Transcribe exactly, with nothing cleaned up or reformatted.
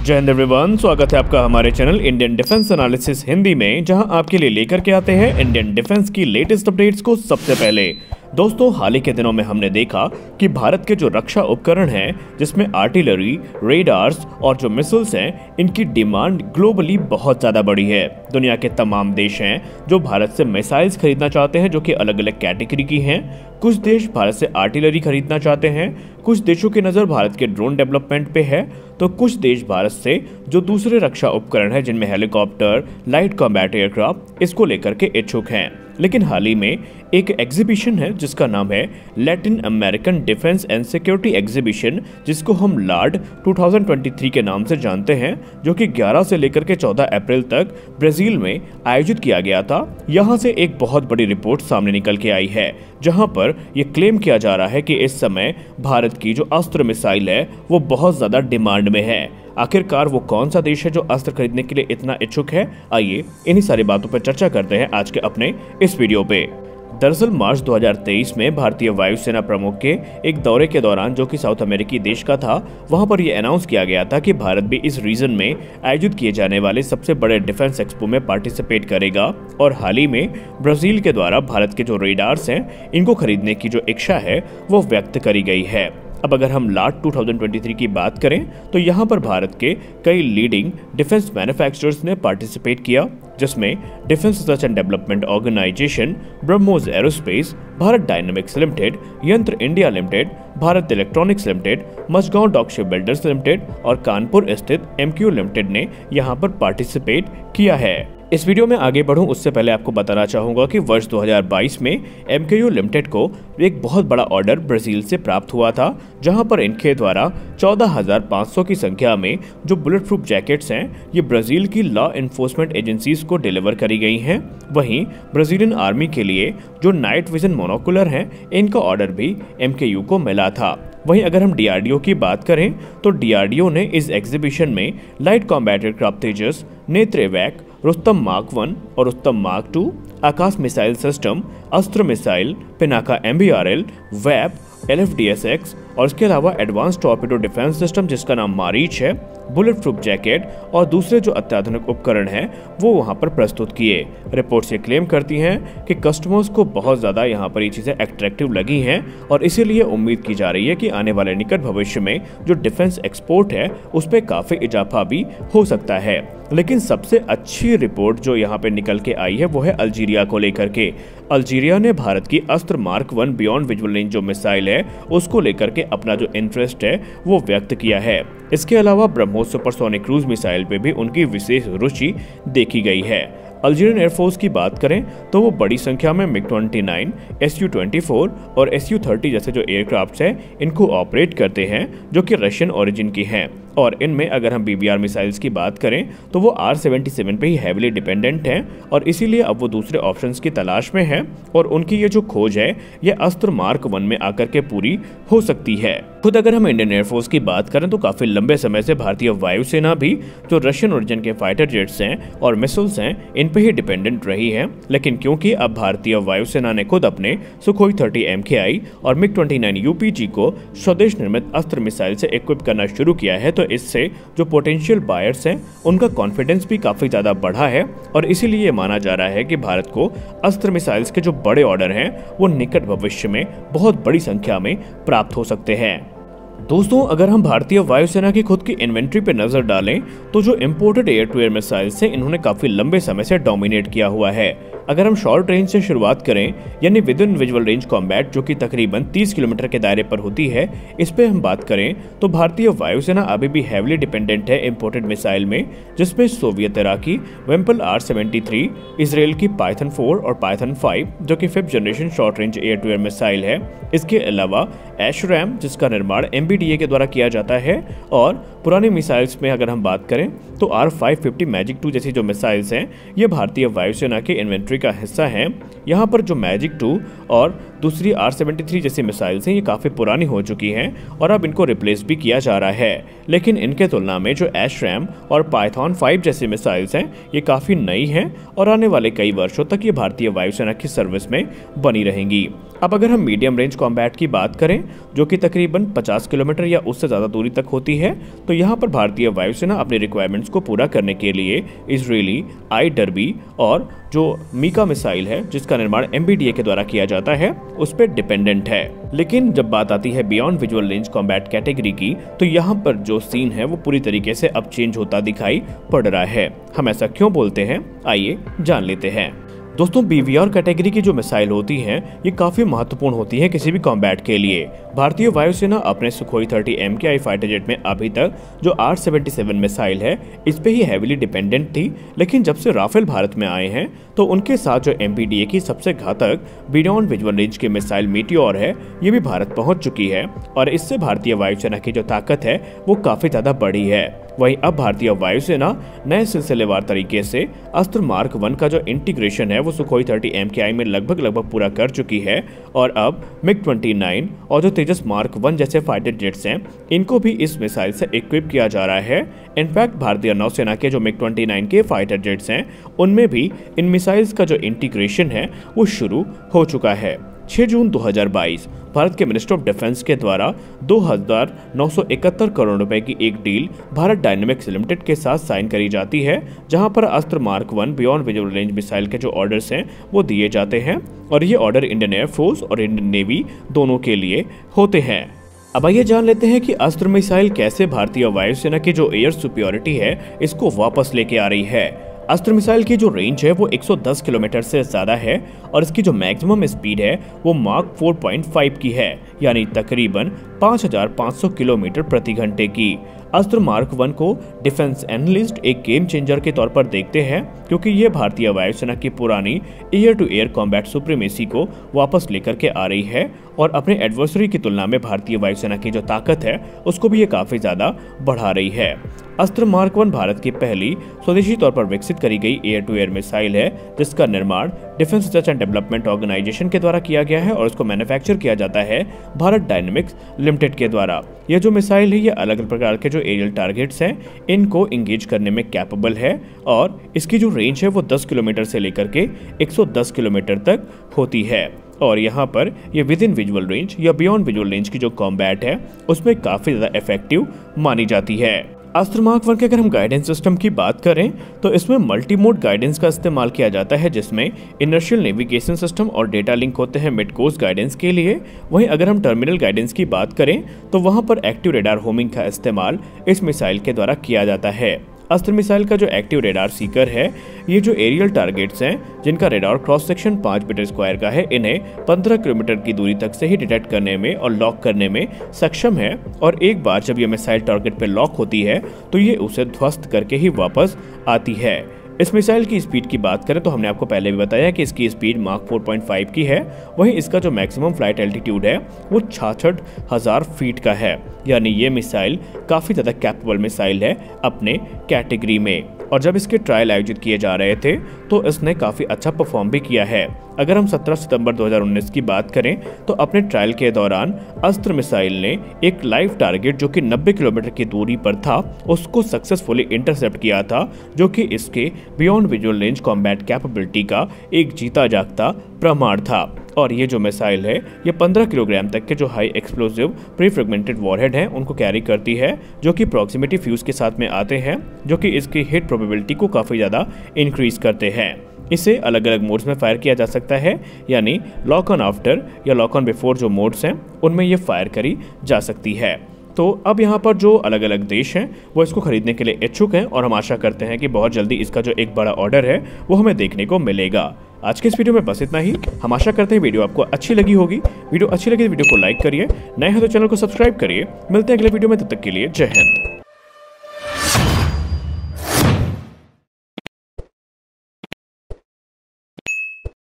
जय हिंद एवरीवन, स्वागत है आपका हमारे channel Indian Defence Analysis Hindi में, जहां आपके लिए लेकर के आते हैं इंडियन डिफेंस की लेटेस्ट अपडेट्स को सबसे पहले। दोस्तों, हाल ही के दिनों में हमने देखा कि भारत के जो रक्षा उपकरण हैं, जिसमें आर्टिलरी, रेडार्स और जो मिसाइल्स हैं, इनकी डिमांड ग्लोबली बहुत ज़्यादा बढ़ी है। दुनिया के तमाम देश हैं जो भारत से मिसाइल्स खरीदना चाहते हैं, जो कि अलग अलग कैटेगरी की हैं। कुछ देश भारत से आर्टिलरी खरीदना चाहते हैं, कुछ देशों की नज़र भारत के ड्रोन डेवलपमेंट पे है, तो कुछ देश भारत से जो दूसरे रक्षा उपकरण हैं, जिनमें हेलीकॉप्टर, लाइट कॉम्बैट एयरक्राफ्ट, इसको लेकर के इच्छुक हैं। लेकिन हाल ही में एक एग्जीबिशन है जिसका नाम है Latin American defence and security exhibition, जिसको हम लार्ड दो हज़ार तेईस के नाम से जानते हैं, जो कि ग्यारह से लेकर के चौदह अप्रैल तक ब्राजील में आयोजित किया गया था। यहाँ से एक बहुत बड़ी रिपोर्ट सामने निकल के आई है, जहाँ पर यह क्लेम किया जा रहा है कि इस समय भारत की जो अस्त्र मिसाइल है वो बहुत ज़्यादा डिमांड में है। आखिरकार वो कौन सा देश है जो अस्त्र खरीदने के लिए इतना इच्छुक है? आइए इन्हीं सारी बातों पर चर्चा करते हैं आज के अपने इस वीडियो पे। दरअसल मार्च दो हज़ार तेईस में भारतीय वायुसेना प्रमुख के एक दौरे के दौरान, जो कि साउथ अमेरिकी देश का था, वहां पर यह अनाउंस किया गया था कि भारत भी इस रीजन में आयोजित किए जाने वाले सबसे बड़े डिफेंस एक्सपो में पार्टिसिपेट करेगा। और हाल ही में ब्राजील के द्वारा भारत के जो रेडार्स हैं, इनको खरीदने की जो इच्छा है वो व्यक्त करी गई है। अब अगर हम लार्ड दो हज़ार तेईस की बात करें तो यहाँ पर भारत के कई लीडिंग डिफेंस मैन्युफैक्चरर्स ने पार्टिसिपेट किया, जिसमें defence research and development organisation, BrahMos aerospace, Bharat dynamics limited, Yantra India limited, Bharat electronics limited, Mazagaon dock ship builders limited और कानपुर स्थित एमक्यू लिमिटेड ने यहाँ पर पार्टिसिपेट किया है। इस वीडियो में आगे बढ़ूं उससे पहले आपको बताना चाहूंगा कि वर्ष दो हज़ार बाईस में एमक्यू लिमिटेड को एक बहुत बड़ा ऑर्डर ब्राजील से प्राप्त हुआ था, जहां पर इनके द्वारा चौदह हज़ार पाँच सौ की संख्या में जो बुलेट प्रूफ जैकेट्स हैं, ये ब्राजील की लॉ एनफोर्समेंट एजेंसीज को डिलीवर करी गई हैं। वहीं ब्राजीलियन आर्मी के लिए जो नाइट विजन मोनोकुलर हैं, इनका ऑर्डर भी एमक्यू को मिला था। वहीं अगर हम डीआरडीओ की बात करें तो डीआरडीओ ने इस एग्जीबिशन में लाइट कॉम्बैट एयरक्राफ्ट तेजस, नेत्रवैक, रुस्तम मार्क वन और Rustom mark two, Akash missile system, Astra missile, Pinaka MBRL, वैप, एलएफडीएसएक्स और इसके अलावा एडवांस टॉर्पेडो डिफेंस सिस्टम, जिसका नाम मारीच है, बुलेट प्रूफ जैकेट और दूसरे जो अत्याधुनिक उपकरण हैं वो वहां पर प्रस्तुत किए। रिपोर्ट्स ये क्लेम करती हैं कि कस्टमर्स को बहुत ज़्यादा यहाँ पर ये चीज़ें अट्रैक्टिव लगी हैं और इसीलिए उम्मीद की जा रही है कि आने वाले निकट भविष्य में जो डिफेंस एक्सपोर्ट है उस पर काफ़ी इजाफा भी हो सकता है। लेकिन सबसे अच्छी रिपोर्ट जो यहाँ पे निकल के आई है वो है अल्जीरिया को लेकर के। अल्जीरिया ने भारत की Astra mark one beyond visual range जो मिसाइल है उसको लेकर के अपना जो इंटरेस्ट है वो व्यक्त किया है। इसके अलावा ब्रह्मोस सुपरसोनिक क्रूज मिसाइल पे भी उनकी विशेष रुचि देखी गई है। अल्जीरियन एयरफोर्स की बात करें तो वो बड़ी संख्या में मिग उनतीस, एस यू चौबीस और एस यू तीस जैसे जो एयरक्राफ्ट्स हैं इनको ऑपरेट करते हैं, जो कि रशियन ओरिजिन की हैं। और इनमें अगर हम बीबीआर मिसाइल्स की बात करें तो वो आर सेवेंटी सेवन पे ही हैविली डिपेंडेंट हैं और इसीलिए अब वो दूसरे ऑप्शंस की तलाश में है और उनकी ये जो खोज है ये अस्त्र मार्क वन में आकर के पूरी हो सकती है। खुद अगर हम इंडियन एयरफोर्स की बात करें तो काफी लंबे समय से भारतीय वायुसेना भी जो रशियन ओरिजिन के फाइटर जेट्स हैं और मिसाइल्स हैं इन पे ही डिपेंडेंट रही है। लेकिन क्योंकि अब भारतीय वायुसेना ने खुद अपने सुखोई तीस एम के आई और मिग उनतीस यूपीजी को स्वदेश निर्मित अस्त्र मिसाइल से इक्विप करना शुरू किया है, तो इससे जो पोटेंशियल बायर्स हैं उनका कॉन्फिडेंस भी काफी ज्यादा बढ़ा है और इसीलिए माना जा रहा है कि भारत को अस्त्र मिसाइल्स के जो बड़े ऑर्डर हैं वो निकट भविष्य में बहुत बड़ी संख्या में प्राप्त हो सकते हैं। दोस्तों, अगर हम भारतीय वायुसेना की खुद की इन्वेंट्री पे नजर डालें तो जो imported air to air missiles हैं इन्होंने काफी लंबे समय से डोमिनेट किया हुआ है। अगर हम शॉर्ट रेंज से शुरुआत करें, यानी within visual range combat, जो कि तकरीबन तीस किलोमीटर के दायरे पर होती है, इस पे हम बात करें तो भारतीय वायुसेना अभी भी हैविली डिपेंडेंट है इंपोर्टेड मिसाइल में, जिसमें सोवियत इरा की Vympel R seventy three, Israel की पाइथन फोर और पाइथन फाइव जो कि fifth generation short range air to air missile है। इसके अलावा एशरैम, जिसका निर्माण एमबीडीए के द्वारा किया जाता है, और पुरानी मिसाइल्स में अगर हम बात करें तो R five fifty Magic two जैसी जो मिसाइल्स हैं ये भारतीय वायुसेना के इन्वेंट्री का हिस्सा हैं। यहाँ पर जो मैजिक टू और दूसरी आर सेवेंटी थ्री जैसी मिसाइल्स हैं ये काफ़ी पुरानी हो चुकी हैं और अब इनको रिप्लेस भी किया जा रहा है। लेकिन इनके तुलना में जो एशरैम और पाइथन फाइव जैसी मिसाइल्स हैं ये काफ़ी नई हैं और आने वाले कई वर्षों तक ये भारतीय वायुसेना की सर्विस में बनी रहेंगी। अब अगर हम मीडियम रेंज कॉम्बैट की बात करें, जो कि तकरीबन पचास किलोमीटर या उससे ज़्यादा दूरी तक होती है, तो यहाँ पर भारतीय वायुसेना अपनी रिक्वायरमेंट्स को पूरा करने के लिए इजरायली आई डर्बी और जो मीका मिसाइल है जिसका निर्माण एम बी डी ए के द्वारा किया जाता है उस पर डिपेंडेंट है। लेकिन जब बात आती है beyond visual range combat category की, तो यहाँ पर जो सीन है वो पूरी तरीके से अब चेंज होता दिखाई पड़ रहा है। हम ऐसा क्यों बोलते हैं, आइए जान लेते हैं। दोस्तों, बी वी आर कैटेगरी की जो मिसाइल होती हैं ये काफ़ी महत्वपूर्ण होती है किसी भी कॉम्बैट के लिए। भारतीय वायुसेना अपने सुखोई थर्टी एम के आई फाइटर जेट में अभी तक जो आर सेवेंटी सेवन मिसाइल है इस पे ही हैवीली डिपेंडेंट थी, लेकिन जब से राफेल भारत में आए हैं तो उनके साथ जो एम बी डी ए की सबसे घातक बियॉन्ड विजुअल रेंज की मिसाइल मीटियोर है ये भी भारत पहुंच चुकी है और इससे भारतीय वायुसेना की जो ताकत है वो काफ़ी ज़्यादा बढ़ी है। वहीं अब भारतीय वायुसेना नए सिलसिलेवार तरीके से अस्त्र मार्क वन का जो इंटीग्रेशन है वो सुखोई थर्टी एम के आई में लगभग लगभग पूरा कर चुकी है और अब मिग ट्वेंटी नाइन और जो तेजस मार्क वन जैसे फाइटर जेट्स हैं इनको भी इस मिसाइल से इक्विप किया जा रहा है। इनफैक्ट भारतीय नौसेना के जो मिग ट्वेंटी नाइन के फाइटर जेट्स हैं उनमें भी इन मिसाइल्स का जो इंटीग्रेशन है वो शुरू हो चुका है। छह जून दो हज़ार बाईस भारत के मिनिस्टर ऑफ डिफेंस के द्वारा दो हज़ार नौ सौ इकहत्तर करोड़ रुपए की एक डील भारत डायनेमिक्स लिमिटेड के साथ साइन करी जाती है, जहां पर Astra mark one beyond visual range missile के जो ऑर्डर्स हैं वो दिए जाते हैं और ये ऑर्डर इंडियन एयरफोर्स और इंडियन नेवी दोनों के लिए होते हैं। अब आइए जान लेते हैं कि अस्त्र मिसाइल कैसे भारतीय वायुसेना की जो एयर सुपीरियरिटी है इसको वापस लेके आ रही है। अस्त्र मिसाइल की जो रेंज है वो एक सौ दस किलोमीटर से ज़्यादा है और इसकी जो मैक्सिमम स्पीड है वो मार्क फोर पॉइंट फाइव की है, यानी तकरीबन पाँच हज़ार पाँच सौ किलोमीटर प्रति घंटे की। अस्त्र मार्क वन को डिफेंस एनालिस्ट एक गेम चेंजर के तौर पर देखते हैं, क्योंकि ये भारतीय वायुसेना की पुरानी air to air combat supremacy को वापस लेकर के आ रही है और अपने एडवर्सरी की तुलना में भारतीय वायुसेना की जो ताकत है उसको भी ये काफ़ी ज़्यादा बढ़ा रही है। अस्त्र मार्क वन भारत की पहली स्वदेशी तौर पर विकसित करी गई एयर टू एयर मिसाइल है, जिसका निर्माण defence research and development organisation के द्वारा किया गया है और इसको मैन्युफैक्चर किया जाता है भारत डायनेमिक्स लिमिटेड के द्वारा। यह जो मिसाइल है ये अलग अलग प्रकार के जो एरियल टारगेट्स हैं इनको इंगेज करने में कैपेबल है और इसकी जो रेंज है वो दस किलोमीटर से लेकर के एक सौ दस किलोमीटर तक होती है और यहाँ पर ये विद इन विजुअल रेंज या बियॉन्ड विजुअल रेंज की जो कॉम्बैट है उसमें काफ़ी ज़्यादा इफेक्टिव मानी जाती है। अस्त्र मार्क वन के अगर हम गाइडेंस सिस्टम की बात करें तो इसमें मल्टी मोड गाइडेंस का इस्तेमाल किया जाता है, जिसमें इनर्शियल नेविगेशन सिस्टम और डेटा लिंक होते हैं मिड कोर्स गाइडेंस के लिए। वहीं अगर हम टर्मिनल गाइडेंस की बात करें तो वहां पर एक्टिव रेडार होमिंग का इस्तेमाल इस मिसाइल के द्वारा किया जाता है। अस्त्र मिसाइल का जो एक्टिव रेडार सीकर है ये जो एरियल टारगेट्स हैं जिनका रेडार क्रॉस सेक्शन पाँच मीटर स्क्वायर का है, इन्हें पंद्रह किलोमीटर की दूरी तक से ही डिटेक्ट करने में और लॉक करने में सक्षम है और एक बार जब ये मिसाइल टारगेट पर लॉक होती है तो ये उसे ध्वस्त करके ही वापस आती है। इस मिसाइल की स्पीड की बात करें तो हमने आपको पहले भी बताया कि इसकी स्पीड मार्क फोर पॉइंट फाइव की है। वहीं इसका जो मैक्सिमम फ्लाइट एल्टीट्यूड है वो छियासठ हज़ार फीट का है, यानी ये मिसाइल काफ़ी ज़्यादा कैपेबल मिसाइल है अपने कैटेगरी में। और जब इसके ट्रायल आयोजित किए जा रहे थे तो इसने काफ़ी अच्छा परफॉर्म भी किया है। अगर हम सत्रह सितंबर दो हज़ार उन्नीस की बात करें तो अपने ट्रायल के दौरान अस्त्र मिसाइल ने एक लाइव टारगेट जो कि नब्बे किलोमीटर की दूरी पर था उसको सक्सेसफुली इंटरसेप्ट किया था, जो कि इसके beyond visual range combat capability का एक जीता जागता प्रमाण था। और ये जो मिसाइल है ये पंद्रह किलोग्राम तक के जो high explosive pre fragmented warhead हैं उनको कैरी करती है, जो कि प्रॉक्सिमिटी फ्यूज के साथ में आते हैं, जो कि इसकी हिट प्रोबेबिलिटी को काफ़ी ज़्यादा इंक्रीज करते हैं। इसे अलग अलग मोड्स में फायर किया जा सकता है, यानी लॉक ऑन आफ्टर या लॉक ऑन बिफोर जो मोड्स हैं उनमें ये फायर करी जा सकती है। तो अब यहाँ पर जो अलग अलग देश हैं वो इसको खरीदने के लिए इच्छुक हैं और हम आशा करते हैं कि बहुत जल्दी इसका जो एक बड़ा ऑर्डर है वो हमें देखने को मिलेगा। आज के इस वीडियो में बस इतना ही। हम आशा करते हैं वीडियो आपको अच्छी लगी होगी। वीडियो अच्छी लगी तो वीडियो को लाइक करिए, नए हैं तो चैनल को सब्सक्राइब करिए। मिलते हैं अगले वीडियो में, तब तक के लिए जय हिंद।